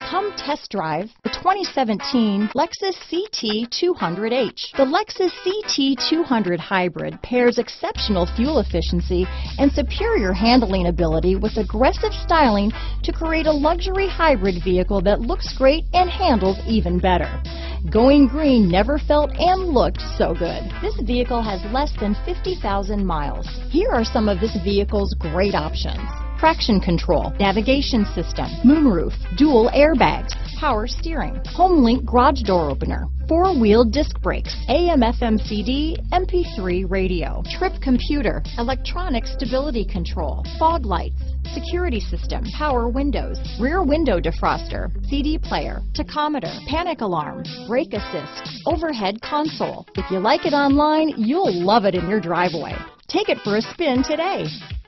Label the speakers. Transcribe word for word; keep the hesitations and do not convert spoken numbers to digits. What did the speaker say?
Speaker 1: Come test drive the twenty seventeen Lexus C T two hundred H. The Lexus C T two hundred Hybrid pairs exceptional fuel efficiency and superior handling ability with aggressive styling to create a luxury hybrid vehicle that looks great and handles even better. Going green never felt and looked so good. This vehicle has less than fifty thousand miles. Here are some of this vehicle's great options: traction control, navigation system, moonroof, dual airbags, power steering, HomeLink garage door opener, four-wheel disc brakes, A M F M C D, M P three radio, trip computer, electronic stability control, fog lights, security system, power windows, rear window defroster, C D player, tachometer, panic alarm, brake assist, overhead console. If you like it online, you'll love it in your driveway. Take it for a spin today.